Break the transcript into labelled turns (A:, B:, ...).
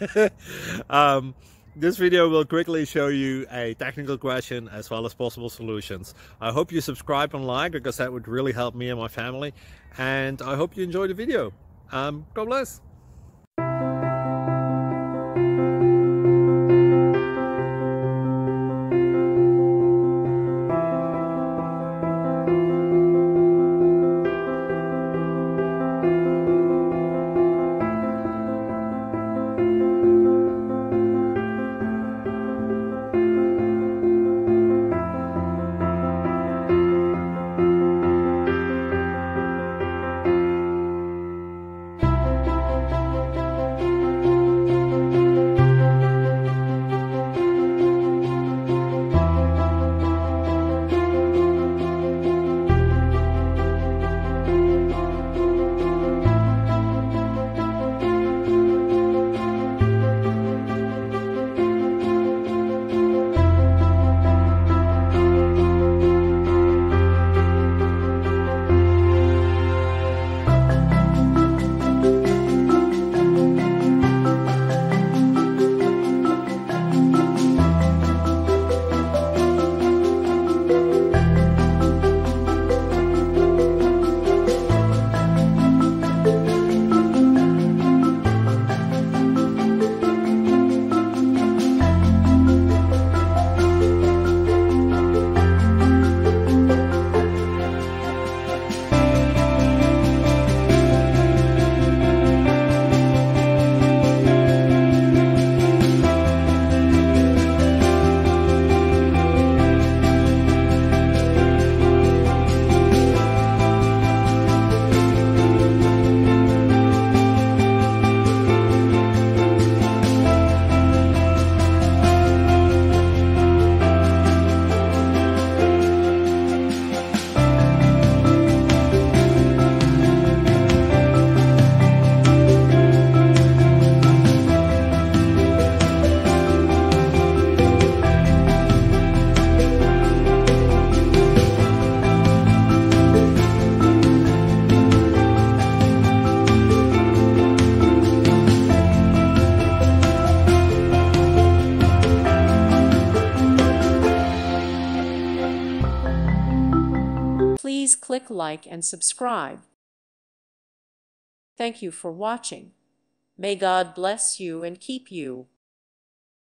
A: um, this video will quickly show you a technical question as well as possible solutions. I hope you subscribe and like, because that would really help me and my family. And I hope you enjoy the video. God bless.
B: Please click like and subscribe. Thank you for watching. May God bless you and keep you.